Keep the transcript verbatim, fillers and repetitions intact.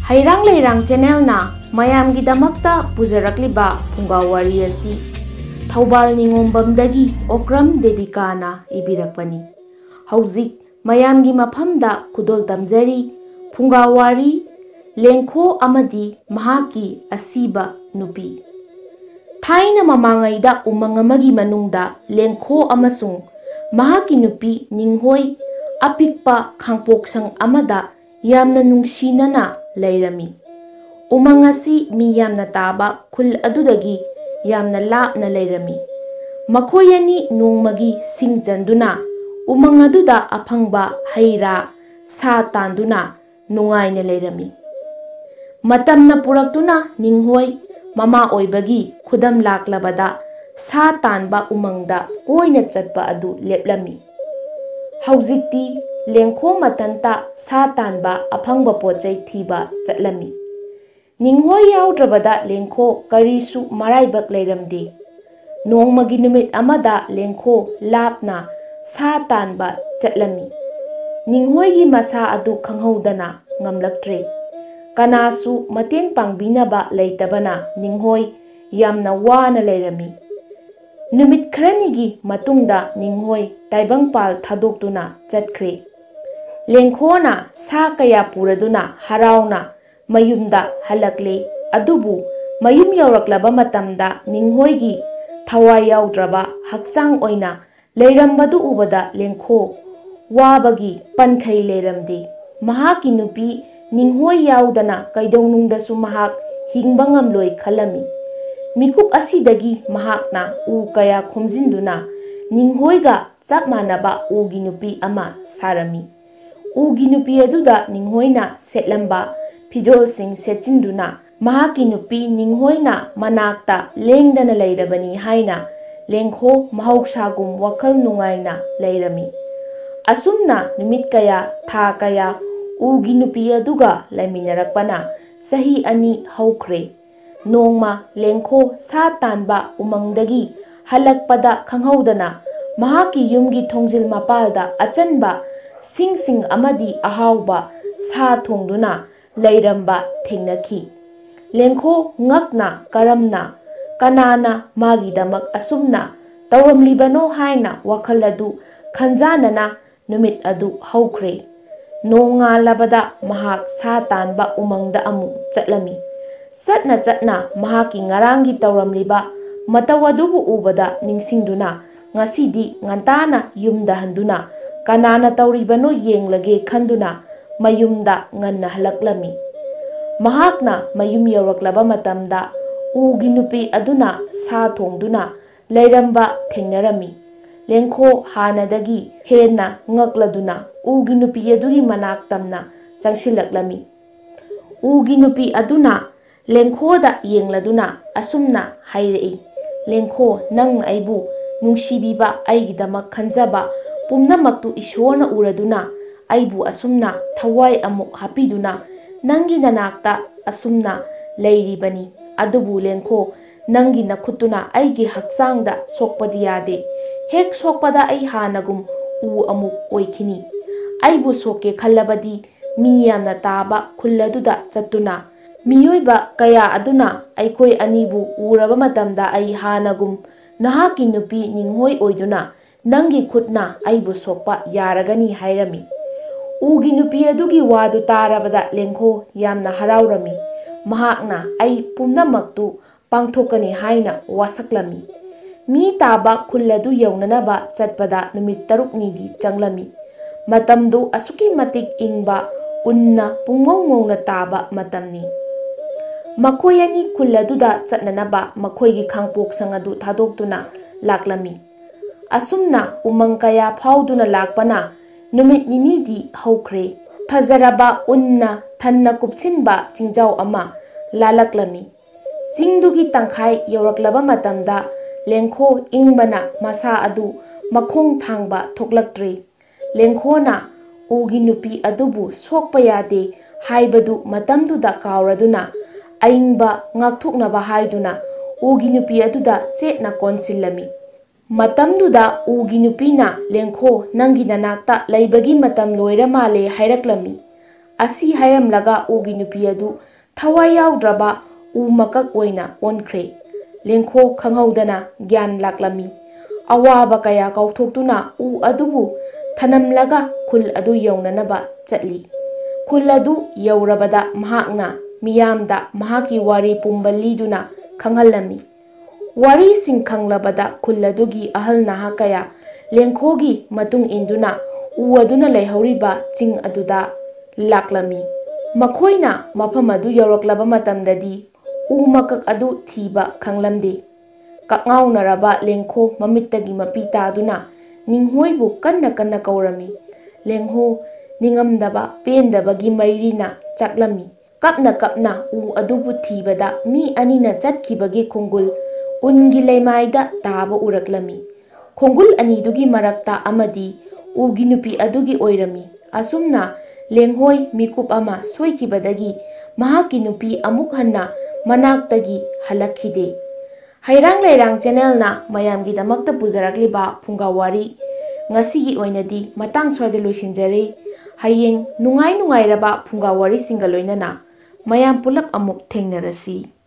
Hairang Leirang Channel na mayamgidamakta pujarakliba Phungaw-wari asi Thoubal Ningombamdagi Okram Devika ibirakpani. Hauzik mayamgi mafamda kudol tamjari Phungaw-wari Lengkho amadi mahaki asiba nupi. Thaina mamangaida umang amagi manungda Lengkho amasung mahaki nupi Ninghoi apikpa khangpoksang amada yamna nungsinana lairami. Umang asi mi yamna taba khul adudagi yamna lapna lairami. Makoyani nongmagi singjanduna umang aduda aphangba haira sa tanduna nungaina lairami. Matamna puraktuna Ninghoi mama oibagi khudam laklabada sa tanba umangda koina chatpa adu leplami. Haujikti Lengkho matanta sa tanba aphangba pochai thiba chatlami. Ninghoi yaudrabada Lengkho karisu maraibak leiramdi. Nongmagi numit amada Lengkho lapna sa tanba chatlami. Ninghoi gi masa adu khanghaudana ngamlaktre. Kanasu mateng pangbinaba leitabana Ninghoi yamna wana leirami. Numit kharanigi matungda Ninghoi Taibangpal thadoktuna chatkre. Lengkho na sa kaya puraduna harauna mayumda halakle. Adubu mayum yauraklaba matamda Ninghoi gi thawai yaudraba hakchang oina leirambadu ubada Lengkho wabagi pankhai leiramdi. Mahaki nupi Ninghoi yaudana kaidongnungdasu mahak hingba ngamloi khalami. Mikup asidagi mahakna u kaya khomjinduna Ninghoi ga chap manaba ugi nupi ama sarami. Ugi nupi aduda Ninghoi na setlamba pijol sing setchinduna mahaki nupi Ninghoi na manakta lengdana leirabani haina Lengkho mahausagum wakhal nungaina leirami. Asumna numit kaya tha kaya ugi nupi aduga laiminarakpana sahi ani haukre. Nongma Lengkho sa tanba umangdagi halakpada khanghaudana mahaki yumgi thongjil mapalda achanba sing sing amadi ahauba sa thongduna leiramba thengnakhi. Lengkho ngakna karamna kanana magidamak asumna tawramlibano haina wakhal adu khanjanana numit adu haukre. Nonga labada mahak sa tanba umangda amu chatlami. Satna chatna mahaki ngarangi tawramliba matawadubu ubada ningsingduna ngasidi ngantana yumda handuna kanana tawribano yenglage khanduna mayumda nganna halaklami. Mahakna mayum yauraklaba matamda ugi nupi aduna sa thongduna leiramba thengnarami. Lengkho hanadagi henna ngakladuna ugi nupi adugi manak tamna changsilaklami. Ugi nupi aduna Lengkho da yengladuna asumna hairei. Lengkho nang aibu nungsibiba aigidamak khanjaba pumnamaktu ishorna uraduna aibu asumna thawai amuk hapiduna nangi nanakta asumna leiribani. Adubu Lengkho nangi nakhutuna aigi hakchangda sokpadi yade. Hek sokpada ai hanagum u amuk oikhini. Aibu soke khallabadi mi yamna taba khulladuda chattuna miyoiba kaya aduna aikoi anibu uraba matamda ai hanagum nahaki nupi Ninghoi oiduna nangi khutna aibu sokpa yaragani hairami. Ugi nupi adugi wadu tarabada Lengkho yamna haraurami. Mahakna ai pumnamaktu pangthokani haina wasaklami. Mi taba khulladu yaunanaba chatpada numit taruknigi changlami. Matamdu asuki matik ingba unna pungmongmongna taba matamni. Makoyani khulladuda chatnanaba makoygi khangpoksang adu thadoktuna laklami. Asumna umang kaya phauduna lakpana numit ninidi haukre. Phajaraba unna thanna kupsinba chingjau ama lalaklami. Singdugi tangkhai yauraklaba matamda Lengkho ingbana masa adu makhong thangba thoklaktre. Lengkho na ugi nupi adubu sokpa yade haibadu matamduda kauraduna aingba ngakthoknaba haiduna ugi nupi aduda chetna konsilami. Matamduda ugi nupina Lengkho nangi nanakta laibagi matam loira male hairaklami. ꯑꯁꯤ ꯍꯥꯏꯔꯝꯂꯒ ꯎꯒꯤ ꯅꯨꯄꯤ ꯑꯗꯨ ꯊꯋꯥꯏ ꯌꯥꯎꯗ꯭ꯔꯕ ꯎ ꯃꯀꯛ ꯑꯣꯏꯅ ꯑꯣꯟꯈ꯭ꯔꯦ꯫ ꯂꯦꯡꯈꯣ ꯈꯪꯍꯧꯗꯅ ꯒ꯭ꯌꯥꯟ ꯂꯥꯛꯂꯝꯃꯤ꯫ ꯑꯋꯥꯕ ꯀꯌꯥ ꯀꯥꯎꯊꯣꯛꯇꯨꯅ ꯎ ꯑꯗꯨꯕꯨ ꯊꯅꯝꯂꯒ ꯈꯨꯜ ꯑꯗꯨ ꯌꯧꯅꯅꯕ ꯆꯠꯂꯤ꯫ ꯈꯨꯜ ꯑꯗꯨ ꯌꯧꯔꯕꯗ ꯃꯍꯥꯛꯅ ꯃꯤꯌꯥꯝꯗ ꯃꯍꯥꯛꯀꯤ ꯋꯥꯔꯤ ꯄꯨꯝꯕ ꯂꯤꯗꯨꯅ ꯈꯪꯍꯜꯂꯝꯃꯤ꯫ ꯋꯥꯔꯤꯁꯤꯡ ꯈꯪꯂꯕꯗ ꯈꯨꯜ ꯑꯗꯨꯒꯤ ꯑꯍꯜ ꯅꯍꯥ ꯀꯌꯥ ꯂꯦꯡꯈꯣꯒꯤ ꯃꯇꯨꯡ ꯏꯟꯗꯨꯅ ꯎ ꯑꯗꯨꯅ ꯂꯩꯍꯧꯔꯤꯕ ꯆꯤꯡ ꯑꯗꯨꯗ ꯂꯥꯛꯂꯝꯃꯤ꯫ ꯃꯈꯣꯏꯅ ꯃꯐꯝ ꯑꯗꯨ ꯌꯧꯔꯛꯂꯕ ꯃꯇꯝꯗꯗꯤ ꯎ ꯃꯀꯛ ꯑꯗꯨ ꯊꯤꯕ ꯈꯪꯂꯝꯗꯦ꯫ ꯀꯛꯉꯥꯎꯅꯔꯕ ꯂꯦꯡꯈꯣ ꯃꯃꯤꯠꯇꯒꯤ ꯃꯄꯤ ꯇꯥꯗꯨꯅ ꯅꯤꯡꯍꯣꯏꯕꯨ ꯀꯟꯅ ꯀꯟꯅ ꯀꯧꯔꯝꯃꯤ꯫ ꯂꯦꯡꯍꯣ ꯅꯤꯡꯉꯝꯗꯕ ꯄꯦꯟꯗꯕꯒꯤ ꯃꯩꯔꯤꯅ ꯆꯥꯛꯂꯝꯃꯤ꯫ ꯀꯞꯅ ꯀꯞꯅ ꯎ ꯑꯗꯨꯕꯨ ꯊꯤꯕꯗ ꯃꯤ ꯑꯅꯤꯅ ꯆꯠꯈꯤꯕꯒꯤ ꯈꯣꯡꯒꯨꯜ ꯎꯟꯒꯤ ꯂꯩꯃꯥꯏꯗ ꯇꯥꯕ ꯎꯔꯛꯂꯝꯃꯤ꯫ ꯈꯣꯡꯒꯨꯜ ꯑꯅꯤꯗꯨꯒꯤ ꯃꯔꯛꯇ ꯑꯃꯗꯤ ꯎꯒꯤ ꯅꯨꯄꯤ ꯑꯗꯨꯒꯤ ꯑꯣꯏꯔꯝꯃꯤ꯫ ꯑꯁꯨꯝꯅ ꯂꯦꯡꯍꯣꯏ ꯃꯤꯀꯨꯞ ꯑꯃ ꯁꯣꯏꯈꯤꯕꯗꯒꯤ ꯃꯍꯥꯛꯀꯤ ꯅꯨꯄꯤ ꯑꯃꯨꯛ ꯍꯟꯅ ꯃꯅꯥꯛꯇꯒꯤ ꯍꯜꯂꯛꯈꯤꯗꯦ꯫ ꯍꯩꯔꯥꯡ ꯂꯩꯔꯥꯡ ꯆꯦꯅꯦꯜꯅ ꯃꯌꯥꯝꯒꯤꯗꯃꯛꯇ ꯄꯨꯖꯔꯛꯂꯤꯕ ꯐꯨꯡꯒꯥꯋꯥꯔꯤ ꯉꯁꯤꯒꯤ ꯑꯣꯏꯅꯗꯤ ꯃꯇꯥꯡ ꯁ꯭ꯋꯥꯏꯗ ꯂꯣꯏꯁꯤꯟꯖꯔꯦ꯫ ꯍꯌꯦꯡ ꯅꯨꯡꯉꯥꯏ ꯅꯨꯡꯉꯥꯏꯔꯕ ꯐꯨꯡꯒꯥꯋꯥꯔꯤꯁꯤꯡꯒ ꯂꯣꯏꯅꯅ ꯃꯌꯥꯝ ꯄꯨꯂꯞ ꯑꯃꯨꯛ ꯊꯦꯡꯅꯔꯁꯤ꯫